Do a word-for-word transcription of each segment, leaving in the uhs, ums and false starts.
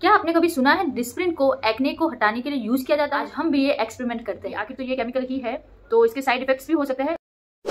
क्या आपने कभी सुना है डिस्प्रिन को एक्ने को हटाने के लिए यूज किया जाता है? आज हम भी ये एक्सपेरिमेंट करते हैं। आखिर तो ये केमिकल ही है, तो इसके साइड इफेक्ट्स भी हो सकते हैं।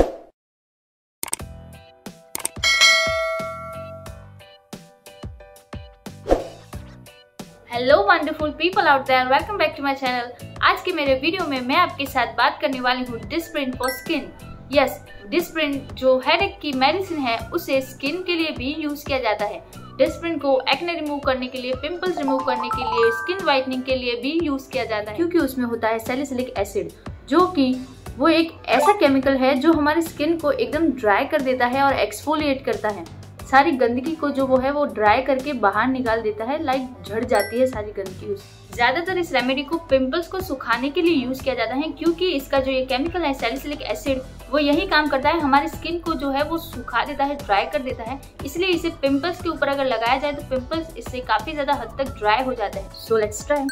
Hello wonderful people out there, welcome back to my channel. आज के मेरे वीडियो में मैं आपके साथ बात करने वाली हूँ Disprin for skin. Yes, Disprin जो हेडेक की मेडिसिन है उसे स्किन के लिए भी यूज किया जाता है। डिस्प्रिन को एक्ने रिमूव करने के लिए, पिंपल्स रिमूव करने के लिए, स्किन व्हाइटनिंग के लिए भी यूज किया जाता है, क्योंकि उसमें होता है सैलिसिलिक एसिड, जो कि वो एक ऐसा केमिकल है जो हमारी स्किन को एकदम ड्राई कर देता है और एक्सफोलिएट करता है। सारी गंदगी को जो वो है वो ड्राई करके बाहर निकाल देता है, लाइक झड़ जाती है सारी गंदगी उस। ज्यादातर इस रेमेडी को पिंपल्स को सुखाने के लिए यूज किया जाता है, क्योंकि इसका जो ये केमिकल है सैलिसिलिक एसिड, वो यही काम करता है, हमारी स्किन को जो है वो सुखा देता है, ड्राई कर देता है। इसलिए इसे पिंपल्स के ऊपर अगर लगाया जाए तो पिंपल्स इससे काफी ज्यादा हद तक ड्राई हो जाते हैं। So let's try.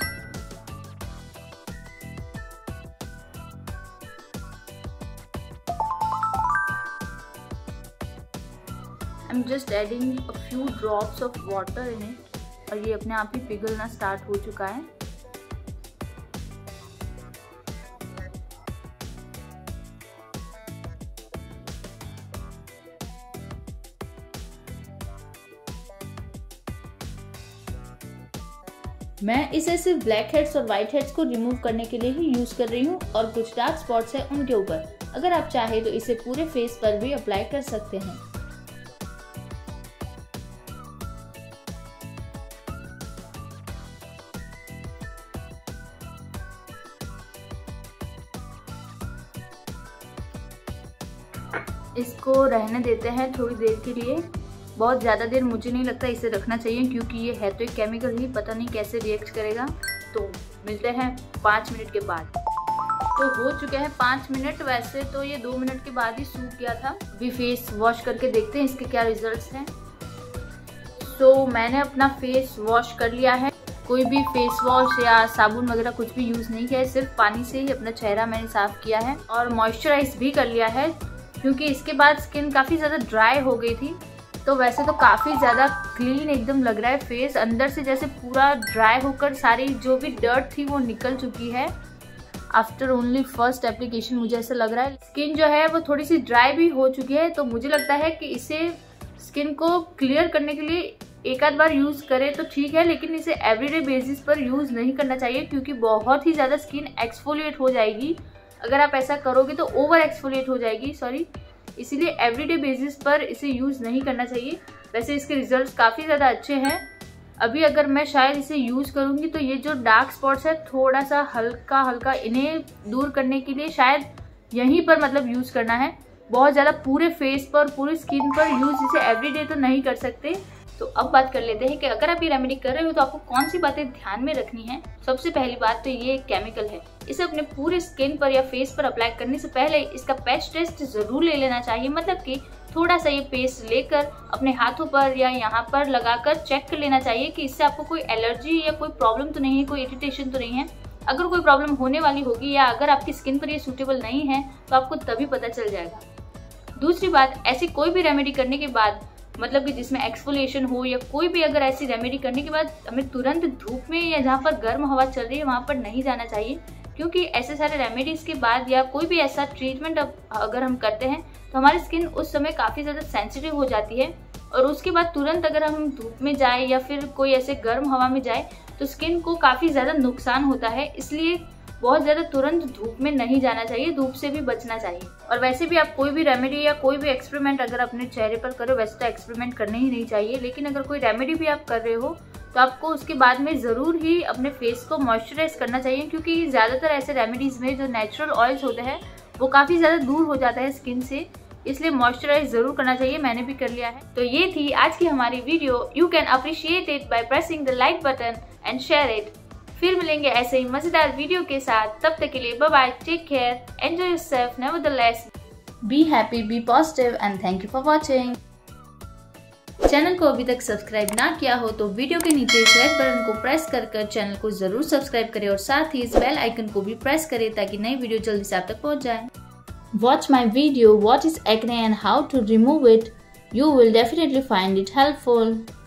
I'm just adding a few drops of water in it, और ये अपने आप ही पिघलना स्टार्ट हो चुका है। मैं इसे सिर्फ ब्लैक हेड्स और व्हाइट हेड्स को रिमूव करने के लिए ही यूज कर रही हूँ, और कुछ डार्क स्पॉट्स है उनके ऊपर। अगर आप चाहे तो इसे पूरे फेस पर भी अप्लाई कर सकते हैं। इसको रहने देते हैं थोड़ी देर के लिए। बहुत ज़्यादा देर मुझे नहीं लगता इसे रखना चाहिए, क्योंकि ये है तो एक केमिकल ही, पता नहीं कैसे रिएक्ट करेगा। तो मिलते हैं पाँच मिनट के बाद। तो हो चुके हैं पाँच मिनट। वैसे तो ये दो मिनट के बाद ही सूख गया था। अभी फेस वॉश करके देखते हैं इसके क्या रिजल्ट्स हैं। तो मैंने अपना फेस वॉश कर लिया है। कोई भी फेस वॉश या साबुन वगैरह कुछ भी यूज़ नहीं किया है, सिर्फ पानी से ही अपना चेहरा मैंने साफ किया है, और मॉइस्चराइज भी कर लिया है, क्योंकि इसके बाद स्किन काफ़ी ज़्यादा ड्राई हो गई थी। तो वैसे तो काफ़ी ज़्यादा क्लीन एकदम लग रहा है फेस, अंदर से जैसे पूरा ड्राई होकर सारी जो भी डर्ट थी वो निकल चुकी है। आफ्टर ओनली फर्स्ट एप्लीकेशन मुझे ऐसा लग रहा है। स्किन जो है वो थोड़ी सी ड्राई भी हो चुकी है, तो मुझे लगता है कि इसे स्किन को क्लियर करने के लिए एक आध बार यूज़ करें तो ठीक है, लेकिन इसे एवरीडे बेसिस पर यूज़ नहीं करना चाहिए, क्योंकि बहुत ही ज़्यादा स्किन एक्सफोलिएट हो जाएगी। अगर आप ऐसा करोगे तो ओवर एक्सफोलिएट हो जाएगी, सॉरी। इसीलिए एवरीडे बेसिस पर इसे यूज़ नहीं करना चाहिए। वैसे इसके रिजल्ट्स काफ़ी ज़्यादा अच्छे हैं। अभी अगर मैं शायद इसे यूज़ करूँगी तो ये जो डार्क स्पॉट्स है थोड़ा सा हल्का हल्का इन्हें दूर करने के लिए शायद यहीं पर मतलब यूज़ करना है। बहुत ज़्यादा पूरे फेस पर, पूरी स्किन पर यूज़ इसे एवरीडे तो नहीं कर सकते। तो अब बात कर लेते हैं कि अगर आप ये रेमेडी कर रहे हो तो आपको कौन सी बातें ध्यान में रखनी है। सबसे पहली बात तो ये केमिकल है, इसे अपने पूरे स्किन पर या फेस पर अप्लाई करने से पहले इसका पैच टेस्ट जरूर ले लेना चाहिए। मतलब कि थोड़ा सा ये पेस्ट लेकर अपने हाथों पर या यहाँ पर लगाकर चेक कर लेना चाहिए कि इससे आपको कोई एलर्जी या कोई प्रॉब्लम तो नहीं है, कोई इरिटेशन तो नहीं है। अगर कोई प्रॉब्लम होने वाली होगी या अगर आपकी स्किन पर ये सूटेबल नहीं है तो आपको तभी पता चल जाएगा। दूसरी बात, ऐसी कोई भी रेमेडी करने के बाद, मतलब कि जिसमें एक्सफोलिएशन हो या कोई भी अगर ऐसी रेमेडी करने के बाद हमें तुरंत धूप में या जहाँ पर गर्म हवा चल रही है वहाँ पर नहीं जाना चाहिए, क्योंकि ऐसे सारे रेमेडीज के बाद या कोई भी ऐसा ट्रीटमेंट अगर हम करते हैं तो हमारी स्किन उस समय काफ़ी ज़्यादा सेंसिटिव हो जाती है, और उसके बाद तुरंत अगर हम धूप में जाए या फिर कोई ऐसे गर्म हवा में जाए तो स्किन को काफ़ी ज़्यादा नुकसान होता है। इसलिए बहुत ज़्यादा तुरंत धूप में नहीं जाना चाहिए, धूप से भी बचना चाहिए। और वैसे भी आप कोई भी रेमेडी या कोई भी एक्सपेरिमेंट अगर अपने चेहरे पर करो, वैसे तो एक्सपेरिमेंट करने ही नहीं चाहिए, लेकिन अगर कोई रेमेडी भी आप कर रहे हो तो आपको उसके बाद में ज़रूर ही अपने फेस को मॉइस्चराइज करना चाहिए, क्योंकि ज़्यादातर ऐसे रेमेडीज़ में जो नेचुरल ऑयल्स होते हैं वो काफ़ी ज़्यादा दूर हो जाता है स्किन से, इसलिए मॉइस्चराइज ज़रूर करना चाहिए। मैंने भी कर लिया है। तो ये थी आज की हमारी video. You can appreciate it by pressing the like button and share it. फिर मिलेंगे ऐसे ही मजेदार वीडियो के साथ, तब तक के लिए bye bye, take care, enjoy yourself, nevertheless, be happy, be positive, and thank you for watching. Channel को अभी तक सब्सक्राइब ना किया हो तो वीडियो के नीचे इस रेड बटन को प्रेस कर कर चैनल को जरूर सब्सक्राइब करें, और साथ ही इस बेल आइकन को भी प्रेस करें ताकि नई वीडियो जल्दी से आप तक पहुंच जाए। Watch my video, what is acne and how to remove it. You will definitely find it helpful.